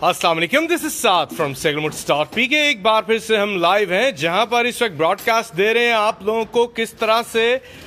अस्सलाम वालेकुम, this is Saad from SagalMotors.pk। एक बार फिर से हम लाइव हैं जहां पर इस वक्त ब्रॉडकास्ट दे रहे हैं आप लोगों को किस तरह से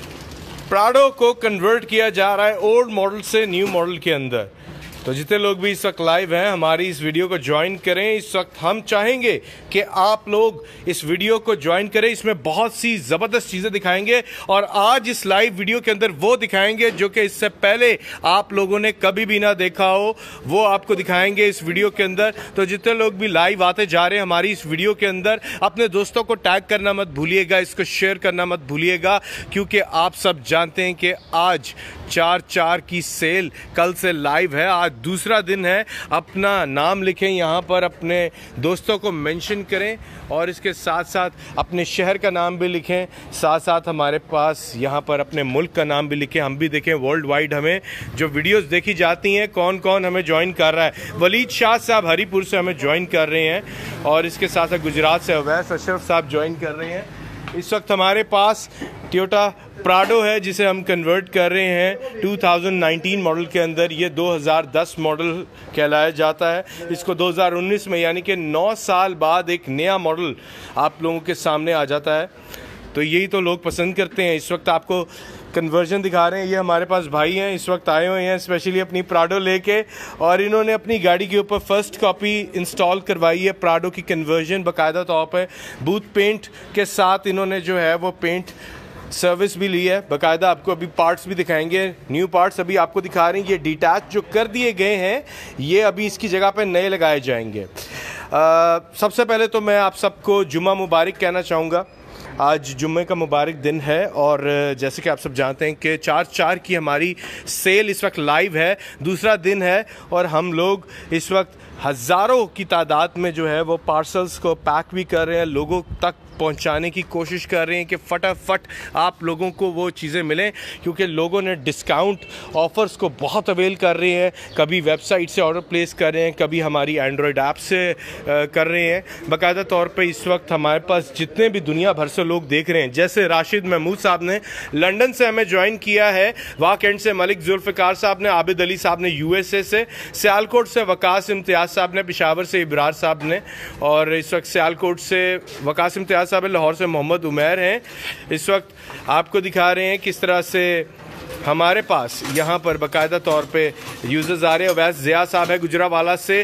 प्राडो को कन्वर्ट किया जा रहा है ओल्ड मॉडल से न्यू मॉडल के अंदर। तो जितने लोग भी इस वक्त लाइव हैं हमारी इस वीडियो को ज्वाइन करें। इस वक्त हम चाहेंगे कि आप लोग इस वीडियो को ज्वाइन करें, इसमें बहुत सी ज़बरदस्त चीज़ें दिखाएंगे और आज इस लाइव वीडियो के अंदर वो दिखाएंगे जो कि इससे पहले आप लोगों ने कभी भी ना देखा हो, वो आपको दिखाएंगे इस वीडियो के अंदर। तो जितने लोग भी लाइव आते जा रहे हैं हमारी इस वीडियो के अंदर, अपने दोस्तों को टैग करना मत भूलिएगा, इसको शेयर करना मत भूलिएगा, क्योंकि आप सब जानते हैं कि आज 4/4 की सेल कल से लाइव है। आज दूसरा दिन है। अपना नाम लिखें यहाँ पर, अपने दोस्तों को मेंशन करें और इसके साथ साथ अपने शहर का नाम भी लिखें, साथ साथ हमारे पास यहाँ पर अपने मुल्क का नाम भी लिखें, हम भी देखें वर्ल्ड वाइड हमें जो वीडियोस देखी जाती हैं कौन कौन हमें ज्वाइन कर रहा है। वलीद शाह साहब हरीपुर से हमें ज्वाइन कर रहे हैं और इसके साथ साथ गुजरात से अवैस अशरफ साहब ज्वाइन कर रहे हैं। इस वक्त हमारे पास टोयोटा प्राडो है जिसे हम कन्वर्ट कर रहे हैं 2019 मॉडल के अंदर। ये 2010 मॉडल कहलाया जाता है। इसको 2019 में यानी कि 9 साल बाद एक नया मॉडल आप लोगों के सामने आ जाता है। तो यही तो लोग पसंद करते हैं। इस वक्त आपको कन्वर्जन दिखा रहे हैं। ये हमारे पास भाई हैं, इस वक्त आए हुए हैं स्पेशली अपनी प्राडो लेके और इन्होंने अपनी गाड़ी के ऊपर फर्स्ट कॉपी इंस्टॉल करवाई है प्राडो की कन्वर्जन बाकायदा तौर पे बूथ पेंट के साथ। इन्होंने जो है वो पेंट सर्विस भी ली है बाकायदा। आपको अभी पार्ट्स भी दिखाएंगे, न्यू पार्ट्स अभी आपको दिखा रहे हैं। ये डिटैच जो कर दिए गए हैं ये अभी इसकी जगह पे नए लगाए जाएंगे। सबसे पहले तो मैं आप सबको जुम्मा मुबारक कहना चाहूँगा। आज जुम्मे का मुबारक दिन है और जैसे कि आप सब जानते हैं कि 4/4 की हमारी सेल इस वक्त लाइव है, दूसरा दिन है और हम लोग इस वक्त हज़ारों की तादाद में जो है वो पार्सल्स को पैक भी कर रहे हैं, लोगों तक पहुंचाने की कोशिश कर रहे हैं कि फटाफट आप लोगों को वो चीज़ें मिलें, क्योंकि लोगों ने डिस्काउंट ऑफ़र्स को बहुत अवेल कर रहे हैं। कभी वेबसाइट से ऑर्डर प्लेस कर रहे हैं, कभी हमारी एंड्रॉयड ऐप से कर रहे हैं। बाकायदा तौर पे इस वक्त हमारे पास जितने भी दुनिया भर से लोग देख रहे हैं, जैसे राशिद महमूद साहब ने लंदन से हमें ज्वाइन किया है, वाकएंड से मलिक जुल्फ़िकार साहब ने, आबिद अली साहब ने USA से, सियालकोट से वकास इम्तियाज़ साहब ने, पेशावर से इब्रार साहब ने और इस वक्त सियालकोट से वकास इम्तियाज़ साहब, लाहौर से मोहम्मद उमैर हैं। इस वक्त आपको दिखा रहे हैं किस तरह से हमारे पास यहाँ पर बाकायदा तौर पे यूज़र्स आ रहे हैं। अवैस ज़िया साहब है गुजरावाला से,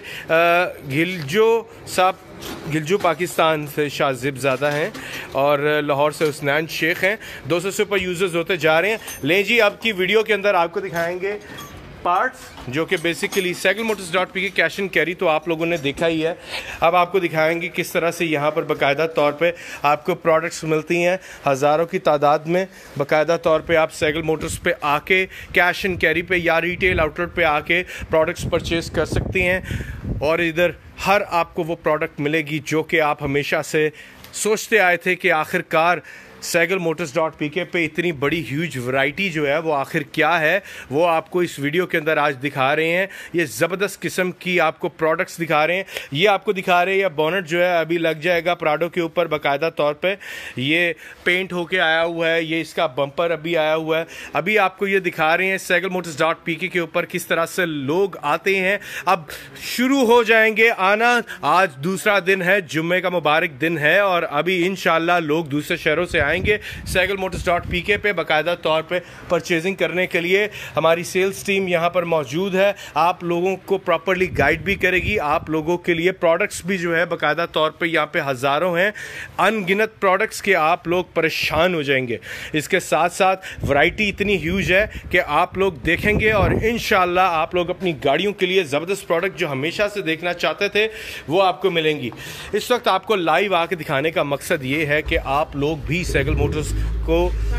गिलजो साहब गिलजू पाकिस्तान से शाहजिब ज़्यादा हैं और लाहौर से हुसनैन शेख हैं। 200 से ऊपर यूज़र्स होते जा रहे हैं। लें जी, अब की वीडियो के अंदर आपको दिखाएंगे पार्ट्स जो कि basically SagalMotors.pk cash and carry तो आप लोगों ने देखा ही है। अब आपको दिखाएंगे किस तरह से यहाँ पर बाकायदा तौर पे आपको प्रोडक्ट्स मिलती हैं हज़ारों की तादाद में। बाकायदा तौर पे आप Sagal Motors पे आके कैश एंड कैरी पे या रिटेल आउटलेट पे आके प्रोडक्ट्स परचेज कर सकती हैं और इधर हर आपको वो प्रोडक्ट मिलेगी जो कि आप हमेशा से सोचते आए थे कि आखिरकार SagalMotors.pk पे इतनी बड़ी ह्यूज वैरायटी जो है वो आखिर क्या है, वो आपको इस वीडियो के अंदर आज दिखा रहे हैं। ये ज़बरदस्त किस्म की आपको प्रोडक्ट्स दिखा रहे हैं। ये आपको दिखा रहे हैं, ये बोनट जो है अभी लग जाएगा प्राडो के ऊपर बाकायदा तौर पे। ये पेंट होके आया हुआ है, ये इसका बम्पर अभी आया हुआ है। अभी आपको ये दिखा रहे हैं SagalMotors.pk के ऊपर किस तरह से लोग आते हैं। अब शुरू हो जाएंगे आना। आज दूसरा दिन है, जुम्मे का मुबारक दिन है और अभी इंशाल्लाह लोग दूसरे शहरों से आएंगे SagalMotors.pk पे बाकायदा तौर पे परचेजिंग करने के लिए। हमारी सेल्स टीम यहाँ पर मौजूद है, आप लोगों को प्रॉपरली गाइड भी करेगी। आप लोगों के लिए प्रोडक्ट्स भी जो है बाकायदा तौर पे यहाँ पे हज़ारों हैं, अनगिनत प्रोडक्ट्स के आप लोग परेशान हो जाएंगे। इसके साथ साथ वैरायटी इतनी ह्यूज है कि आप लोग देखेंगे और इंशाल्लाह आप लोग अपनी गाड़ियों के लिए ज़बरदस्त प्रोडक्ट जो हमेशा से देखना चाहते थे वो आपको मिलेंगी। इस वक्त आपको लाइव आके दिखाने का मकसद ये है कि आप लोग भी Sagal Motors को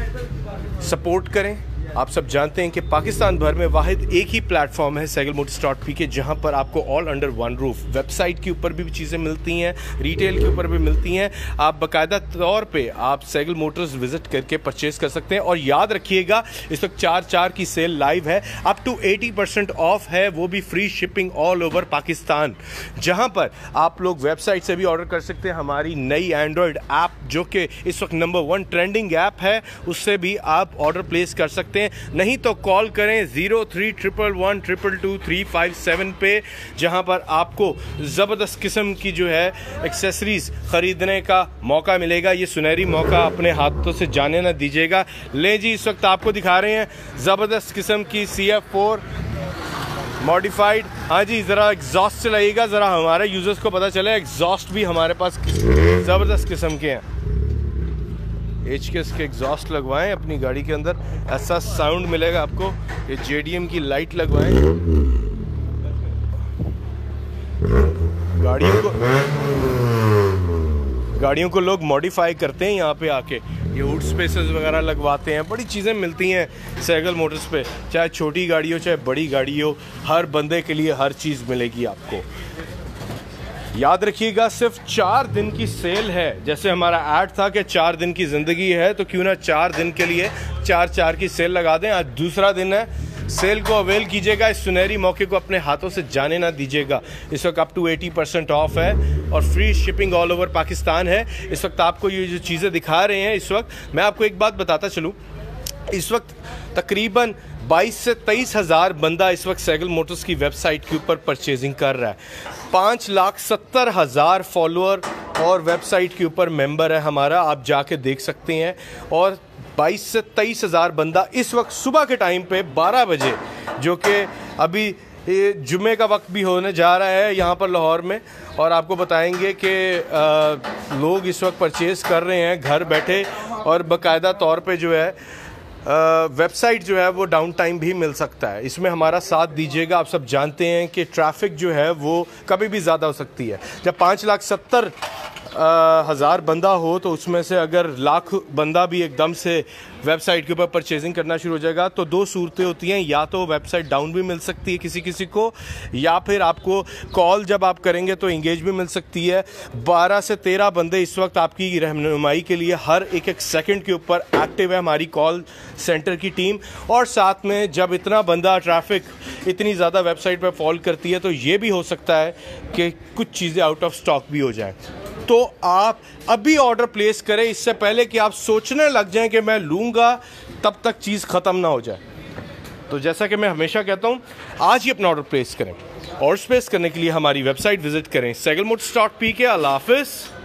सपोर्ट करें। आप सब जानते हैं कि पाकिस्तान भर में वाहिद एक ही प्लेटफॉर्म है SagalMotors.pk जहां पर आपको all under one roof website के ऊपर भी चीज़ें मिलती हैं, रिटेल के ऊपर भी मिलती हैं। आप बाकायदा तौर पे आप Sagal Motors विजिट करके परचेज कर सकते हैं। और याद रखिएगा इस वक्त 4/4 की सेल लाइव है, अप टू 80% ऑफ है, वो भी free shipping all over Pakistan, जहां पर आप लोग वेबसाइट से भी ऑर्डर कर सकते हैं। हमारी नई एंड्रॉयड ऐप जो कि इस वक्त नंबर 1 ट्रेंडिंग ऐप है, उससे भी आप ऑर्डर प्लेस कर सकते हैं। हैं, नहीं तो कॉल करें 0311122357 पे, जहां पर आपको ज़बरदस्त किस्म की जो है एक्सेसरीज ख़रीदने का मौका मिलेगा। ये सुनहरी मौका अपने हाथों से जाने ना दीजिएगा। लें जी, इस वक्त आपको दिखा रहे हैं ज़बरदस्त किस्म की CF4 मॉडिफाइड। हाँ जी, ज़रा एग्जॉस्ट चलाइएगा, ज़रा हमारे यूज़र्स को पता चले एग्जॉस्ट भी हमारे पास ज़बरदस्त किस्म के हैं। HKS के एग्जॉस्ट लगवाएं अपनी गाड़ी के अंदर, ऐसा साउंड मिलेगा आपको। ये JDM की लाइट लगवाएं। गाड़ियों को लोग मॉडिफाई करते हैं यहाँ पे आके, ये हुड स्पेसेस वगैरह लगवाते हैं, बड़ी चीज़ें मिलती हैं सैगल मोटर्स पे। चाहे छोटी गाड़ी हो चाहे बड़ी गाड़ी हो, हर बंदे के लिए हर चीज़ मिलेगी आपको। याद रखिएगा, सिर्फ 4 दिन की सेल है। जैसे हमारा ऐड था कि 4 दिन की ज़िंदगी है, तो क्यों ना 4 दिन के लिए 4 की सेल लगा दें। आज दूसरा दिन है, सेल को अवेल कीजिएगा, इस सुनहरी मौके को अपने हाथों से जाने ना दीजिएगा। इस वक्त अप टू 80% ऑफ है और free shipping all over Pakistan है। इस वक्त आपको ये जो चीज़ें दिखा रहे हैं, इस वक्त मैं आपको एक बात बताता चलूँ, इस वक्त तकरीबन 22 से 23 हज़ार बंदा इस वक्त सैगल मोटर्स की वेबसाइट के ऊपर परचेजिंग कर रहा है। 5,70,000 फॉलोअर और वेबसाइट के ऊपर मेंबर है हमारा, आप जाके देख सकते हैं। और 22 से 23 हज़ार बंदा इस वक्त सुबह के टाइम पे 12 बजे, जो कि अभी जुमे का वक्त भी होने जा रहा है यहाँ पर लाहौर में, और आपको बताएंगे कि लोग इस वक्त परचेज़ कर रहे हैं घर बैठे, और बाकायदा तौर पे जो है वेबसाइट जो है वो डाउन टाइम भी मिल सकता है। इसमें हमारा साथ दीजिएगा। आप सब जानते हैं कि ट्रैफिक जो है वो कभी भी ज़्यादा हो सकती है। जब 5,70,000 बंदा हो, तो उसमें से अगर लाख बंदा भी एकदम से वेबसाइट के ऊपर परचेजिंग करना शुरू हो जाएगा, तो 2 सूरतें होती हैं, या तो वेबसाइट डाउन भी मिल सकती है किसी किसी को, या फिर आपको कॉल जब आप करेंगे तो इंगेज भी मिल सकती है। 12 से 13 बंदे इस वक्त आपकी रहनुमाई के लिए हर एक सेकंड के ऊपर एक्टिव है हमारी कॉल सेंटर की टीम। और साथ में जब इतना बंदा ट्रैफिक इतनी ज़्यादा वेबसाइट पर फॉल करती है, तो ये भी हो सकता है कि कुछ चीज़ें आउट ऑफ स्टॉक भी हो जाएं। तो आप अभी ऑर्डर प्लेस करें, इससे पहले कि आप सोचने लग जाएं कि मैं लूँगा, तब तक चीज़ ख़त्म ना हो जाए। तो जैसा कि मैं हमेशा कहता हूँ, आज ही अपना ऑर्डर प्लेस करें। और स्पेस करने के लिए हमारी वेबसाइट विजिट करें, segalmotors.pk। अल्लाह हाफ़िज़।